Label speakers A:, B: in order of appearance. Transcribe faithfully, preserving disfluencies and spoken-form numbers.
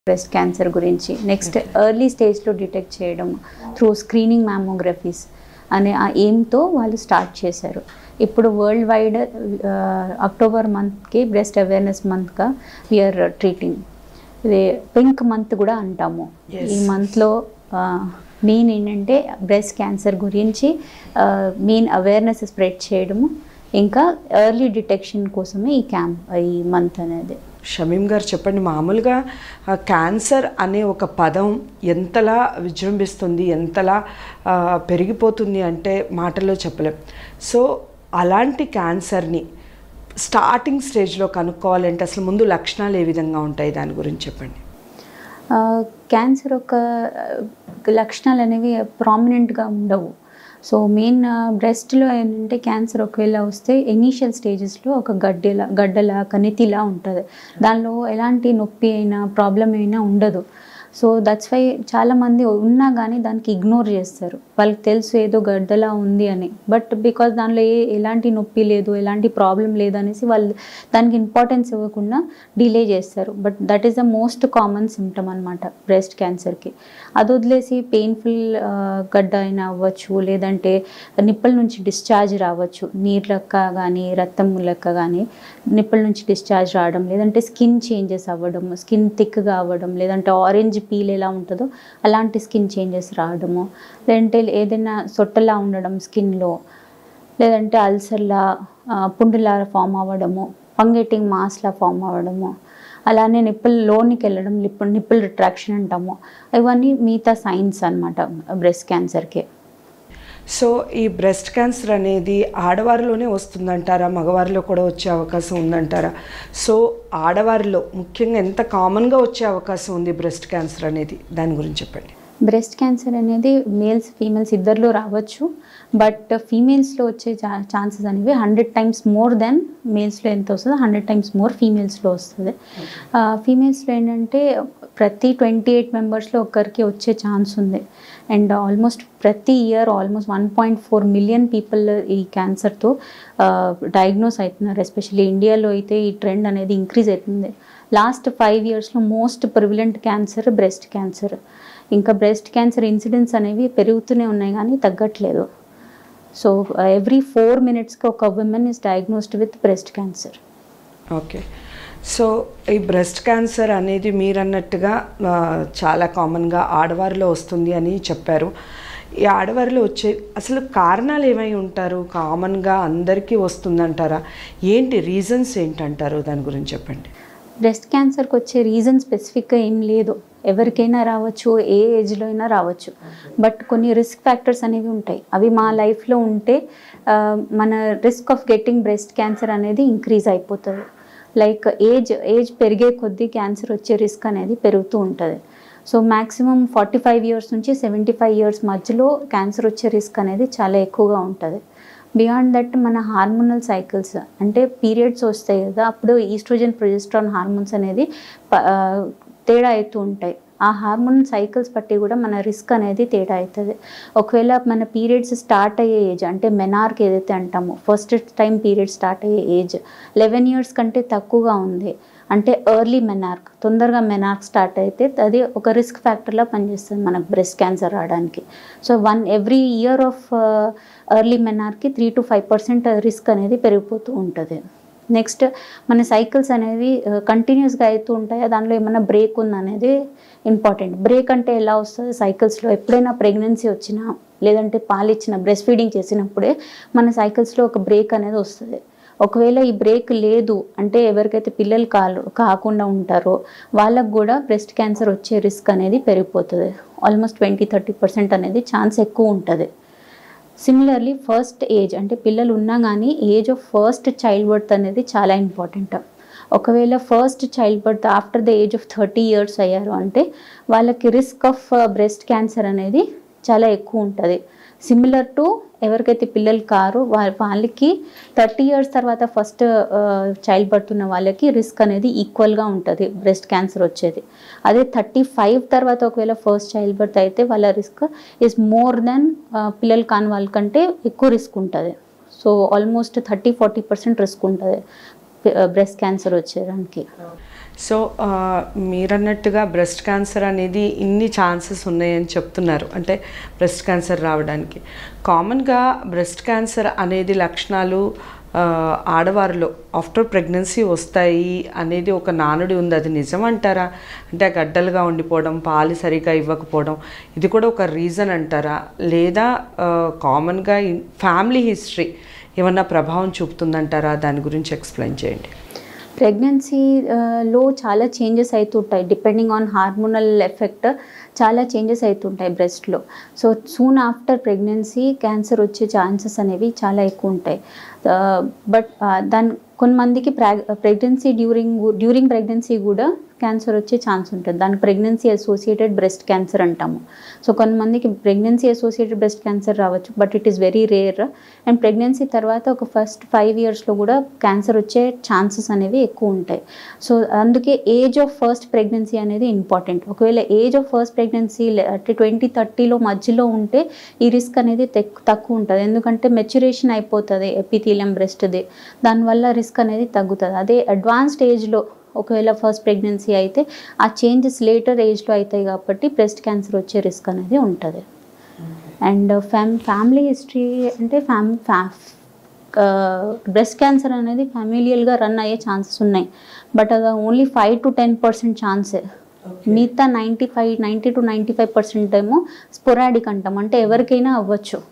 A: Breast cancer గురించి next early స్టేజ్లో detect చేయడం త్రూ స్క్రీనింగ్ మ్యామోగ్రఫీస్ అనే ఆ ఎయిమ్తో వాళ్ళు స్టార్ట్ చేశారు. ఇప్పుడు వరల్డ్ వైడ్ అక్టోబర్ మంత్కి బ్రెస్ట్ అవేర్నెస్ మంత్గా వీఆర్ ట్రీటింగ్. ఇది పింక్ మంత్ కూడా అంటాము. ఈ మంత్లో మెయిన్ ఏంటంటే బ్రెస్ట్ క్యాన్సర్ గురించి మెయిన్ అవేర్నెస్ స్ప్రెడ్ చేయడము, ఇంకా ఎర్లీ డిటెక్షన్ కోసమే ఈ క్యాంప్ ఈ మంత్ అనేది.
B: షమీమ్ గారు చెప్పండి, మామూలుగా క్యాన్సర్ అనే ఒక పదం ఎంతలా విజృంభిస్తుంది, ఎంతలా పెరిగిపోతుంది అంటే మాటల్లో చెప్పలేం. సో అలాంటి క్యాన్సర్ని స్టార్టింగ్ స్టేజ్లో కనుక్కోవాలంటే అసలు ముందు లక్షణాలు ఏ విధంగా ఉంటాయి, దాని గురించి చెప్పండి.
A: క్యాన్సర్ ఒక లక్షణాలు అనేవి ప్రామినెంట్గా ఉండవు. సో మెయిన్ బ్రెస్ట్లో ఏంటంటే క్యాన్సర్ ఒకవేళ వస్తే ఇనీషియల్ స్టేజెస్లో ఒక గడ్డలా గడ్డలా కణితిలా ఉంటుంది. దానిలో ఎలాంటి నొప్పి అయినా ప్రాబ్లం అయినా ఉండదు. సో దట్స్ వై చాలామంది ఉన్నా కానీ దానికి ఇగ్నోర్ చేస్తారు. వాళ్ళకి తెలుసు ఏదో గడ్డలా ఉంది అని, బట్ బికాజ్ దానిలో ఏ ఎలాంటి నొప్పి లేదు, ఎలాంటి ప్రాబ్లం లేదు అనేసి వాళ్ళు దానికి ఇంపార్టెన్స్ ఇవ్వకుండా డిలే చేస్తారు. But that is the most common symptom అనమాట బ్రెస్ట్ క్యాన్సర్కి. అది వదిలేసి పెయిన్ఫుల్ గడ్డ అయినా అవ్వచ్చు, లేదంటే నిప్పుల నుంచి డిశ్చార్జ్ రావచ్చు, నీరు లెక్క కానీ రక్తం లెక్క కానీ నిప్పుల నుంచి డిశ్చార్జ్ రావడం, లేదంటే స్కిన్ చేంజెస్ అవ్వడం, స్కిన్ థిక్గా అవ్వడం, లేదంటే ఆరెంజ్ పీల్ ఎలా ఉంటుందో అలాంటి స్కిన్ చేంజెస్ రావడము, లేదంటే ఏదైనా సొట్టలా ఉండడం స్కిన్లో, లేదంటే అల్సర్లా పుండులా ఫామ్ అవ్వడము, ఫంగేటింగ్ మాస్లా ఫామ్ అవ్వడము, అలానే నిప్పుల్ లోనికి వెళ్ళడం, నిప్పుల్ నిప్పుల్ రిట్రాక్షన్ అంటాము. ఇవన్నీ మిగతా సైన్స్ అనమాట బ్రెస్ట్ క్యాన్సర్కి.
B: సో ఈ బ్రెస్ట్ క్యాన్సర్ అనేది ఆడవారిలోనే వస్తుందంటారా, మగవారిలో కూడా వచ్చే అవకాశం ఉందంటారా? సో ఆడవారిలో ముఖ్యంగా ఎంత కామన్గా వచ్చే అవకాశం ఉంది బ్రెస్ట్ క్యాన్సర్ అనేది, దాని గురించి చెప్పండి.
A: బ్రెస్ట్ క్యాన్సర్ అనేది మేల్స్ ఫీమేల్స్ ఇద్దరిలో రావచ్చు, బట్ ఫీమేల్స్లో వచ్చే ఛా ఛాన్సెస్ అనేవి హండ్రెడ్ టైమ్స్ మోర్ దెన్ మేల్స్లో ఎంత వస్తుందో హండ్రెడ్ టైమ్స్ మోర్ ఫీమేల్స్లో వస్తుంది. ఫీమేల్స్లో ఏంటంటే ప్రతి ట్వంటీ ఎయిట్ మెంబర్స్లో ఒక్కరికి వచ్చే ఛాన్స్ ఉంది. అండ్ ఆల్మోస్ట్ ప్రతి year almost one point four million people ఈ క్యాన్సర్తో డయాగ్నోస్ అవుతున్నారు. ఎస్పెషల్లీ ఇండియాలో అయితే ఈ ట్రెండ్ అనేది ఇంక్రీజ్ అవుతుంది. లాస్ట్ ఫైవ్ ఇయర్స్లో most prevalent cancer breast cancer. ఇంకా బ్రెస్ట్ క్యాన్సర్ ఇన్సిడెంట్స్ అనేవి పెరుగుతూనే ఉన్నాయి కానీ తగ్గట్లేదు. సో ఎవ్రీ ఫోర్ మినిట్స్కి ఒక woman is diagnosed with breast cancer.
B: Okay. So ఈ బ్రెస్ట్ క్యాన్సర్ అనేది మీరు అన్నట్టుగా చాలా కామన్గా ఆడవారిలో వస్తుంది అని చెప్పారు. ఈ ఆడవారిలో వచ్చే అసలు కారణాలు ఏమై ఉంటారు? కామన్గా అందరికీ వస్తుందంటారా? ఏంటి రీజన్స్ ఏంటంటారు, దాని గురించి చెప్పండి.
A: బ్రెస్ట్ క్యాన్సర్కి వచ్చే రీజన్ స్పెసిఫిక్గా ఏం లేదు, ఎవరికైనా రావచ్చు, ఏ ఏజ్లో అయినా రావచ్చు. బట్ కొన్ని రిస్క్ ఫ్యాక్టర్స్ అనేవి ఉంటాయి. అవి మా లైఫ్లో ఉంటే మన risk of getting breast cancer అనేది ఇంక్రీజ్ అయిపోతుంది. లైక్ ఏజ్ ఏజ్ పెరిగే కొద్దీ క్యాన్సర్ వచ్చే రిస్క్ అనేది పెరుగుతూ ఉంటుంది. So maximum forty five years నుంచి సెవెంటీ ఫైవ్ ఇయర్స్ మధ్యలో క్యాన్సర్ వచ్చే రిస్క్ అనేది చాలా ఎక్కువగా ఉంటుంది. బియాండ్ దట్ మన హార్మోనల్ సైకిల్స్ అంటే పీరియడ్స్ వస్తాయి కదా, అప్పుడు ఈస్ట్రోజన్ ప్రొజెస్ట్రాన్ హార్మోన్స్ అనేది తేడా అవుతూ ఉంటాయి. ఆ హార్మోన్ సైకిల్స్ బట్టి కూడా మన రిస్క్ అనేది తేడా అవుతుంది. ఒకవేళ మన పీరియడ్స్ స్టార్ట్ అయ్యే ఏజ్ అంటే మెనార్క్ ఏదైతే అంటామో, ఫస్ట్ టైం పీరియడ్ స్టార్ట్ అయ్యే ఏజ్ లెవెన్ ఇయర్స్ కంటే తక్కువగా ఉంది అంటే ఎర్లీ మెనార్క్, తొందరగా మెనార్క్ స్టార్ట్ అయితే అది ఒక రిస్క్ ఫ్యాక్టర్లా పనిచేస్తుంది మనకు బ్రెస్ట్ క్యాన్సర్ రావడానికి. So one every year of early మెనార్క్కి three to five percent risk అనేది పెరిగిపోతూ ఉంటుంది. నెక్స్ట్ మన సైకిల్స్ అనేవి కంటిన్యూస్గా అవుతూ ఉంటాయి, దానిలో ఏమైనా బ్రేక్ ఉందనేది ఇంపార్టెంట్. బ్రేక్ అంటే ఎలా వస్తుంది సైకిల్స్లో, ఎప్పుడైనా ప్రెగ్నెన్సీ వచ్చినా లేదంటే పాలిచ్చిన బ్రెస్ట్ ఫీడింగ్ చేసినప్పుడే మన సైకిల్స్లో ఒక బ్రేక్ అనేది వస్తుంది. ఒకవేళ ఈ బ్రేక్ లేదు అంటే ఎవరికైతే పిల్లలు కాలు కాకుండా ఉంటారో వాళ్ళకు కూడా బ్రెస్ట్ క్యాన్సర్ వచ్చే రిస్క్ అనేది పెరిగిపోతుంది. ఆల్మోస్ట్ ట్వంటీ థర్టీ పర్సెంట్ అనేది ఛాన్స్ ఎక్కువ ఉంటుంది. సిమిలర్లీ ఫస్ట్ ఏజ్ అంటే పిల్లలు ఉన్నా కానీ age of first child birth అనేది చాలా ఇంపార్టెంట్. ఒకవేళ first child birth after the age of thirty years అయ్యారు అంటే వాళ్ళకి రిస్క్ ఆఫ్ బ్రెస్ట్ క్యాన్సర్ అనేది చాలా ఎక్కువ ఉంటుంది. సిమిలర్ టు ఎవరికైతే పిల్లలు కారు వాళ్ళకి థర్టీ ఇయర్స్ తర్వాత ఫస్ట్ చైల్డ్ బర్త్ ఉన్న వాళ్ళకి రిస్క్ అనేది ఈక్వల్గా ఉంటుంది బ్రెస్ట్ క్యాన్సర్ వచ్చేది. అదే థర్టీ ఫైవ్ తర్వాత ఒకవేళ ఫస్ట్ చైల్డ్ బర్త్ అయితే వాళ్ళ రిస్క్ ఈజ్ మోర్ దెన్ పిల్లలు కాని వాళ్ళకంటే ఎక్కువ రిస్క్ ఉంటుంది. So almost thirty forty percent risk ఉంటుంది బ్రెస్ట్ క్యాన్సర్ వచ్చేదానికి.
B: సో మీరన్నట్టుగా బ్రెస్ట్ క్యాన్సర్ అనేది ఇన్ని ఛాన్సెస్ ఉన్నాయని చెప్తున్నారు, అంటే బ్రెస్ట్ క్యాన్సర్ రావడానికి. కామన్గా బ్రెస్ట్ క్యాన్సర్ అనేది లక్షణాలు ఆడవారిలో ఆఫ్టర్ ప్రెగ్నెన్సీ వస్తాయి అనేది ఒక నానుడి ఉంది, అది నిజం అంటారా? అంటే గడ్డలుగా ఉండిపోవడం, పాలు సరిగా ఇవ్వకపోవడం, ఇది కూడా ఒక రీజన్ అంటారా? లేదా కామన్గా ఫ్యామిలీ హిస్టరీ ఏమన్నా ప్రభావం చూపుతుందంటారా? దాని గురించి ఎక్స్ప్లెయిన్ చేయండి.
A: ప్రెగ్నెన్సీలో చాలా చేంజెస్ అవుతుంటాయి, డిపెండింగ్ ఆన్ హార్మోనల్ ఎఫెక్ట్ చాలా చేంజెస్ అవుతుంటాయి బ్రెస్ట్లో. So soon after pregnancy cancer వచ్చే ఛాన్సెస్ అనేవి చాలా ఎక్కువ ఉంటాయి. బట్ దాని కొంతమందికి ప్రె ప్రెగ్నెన్సీ డ్యూరింగ్ డ్యూరింగ్ ప్రెగ్నెన్సీ కూడా క్యాన్సర్ వచ్చే ఛాన్స్ ఉంటుంది, దాన్ని ప్రెగ్నెన్సీ అసోసియేటెడ్ బ్రెస్ట్ క్యాన్సర్ అంటాము. సో కొంతమందికి ప్రెగ్నెన్సీ అసోసియేటెడ్ బ్రెస్ట్ క్యాన్సర్ రావచ్చు, but it is very rare. And pregnancy తర్వాత ఒక ఫస్ట్ ఫైవ్ ఇయర్స్లో కూడా క్యాన్సర్ వచ్చే ఛాన్సెస్ అనేవి ఎక్కువ ఉంటాయి. సో అందుకే ఏజ్ ఆఫ్ ఫస్ట్ ప్రెగ్నెన్సీ అనేది ఇంపార్టెంట్. ఒకవేళ ఏజ్ ఆఫ్ ఫస్ట్ ప్రెగ్నెన్సీ అంటే ట్వంటీ థర్టీలో మధ్యలో ఉంటే ఈ రిస్క్ అనేది తక్కువ ఉంటుంది, ఎందుకంటే మెచ్యురేషన్ అయిపోతుంది ఎపిథీలియం బ్రెస్ట్ది, దానివల్ల రిస్క్ అనేది తగ్గుతుంది. అదే అడ్వాన్స్డ్ ఏజ్లో ఒకవేళ ఫస్ట్ ప్రెగ్నెన్సీ అయితే ఆ చేంజెస్ లేటర్ ఏజ్లో అవుతాయి కాబట్టి బ్రెస్ట్ క్యాన్సర్ వచ్చే రిస్క్ అనేది ఉంటుంది. అండ్ ఫ్యామ్ ఫ్యామిలీ హిస్టరీ అంటే ఫ్యామ్ ఫ్యా బ్రెస్ట్ క్యాన్సర్ అనేది ఫ్యామిలియల్గా రన్ అయ్యే ఛాన్సెస్ ఉన్నాయి, బట్ అది only five to ten percent ఛాన్సే. మిగతా ninety five ninety two ninety five percent ఏమో స్పొరాడిక్ అంటాం, అంటే ఎవరికైనా అవ్వచ్చు.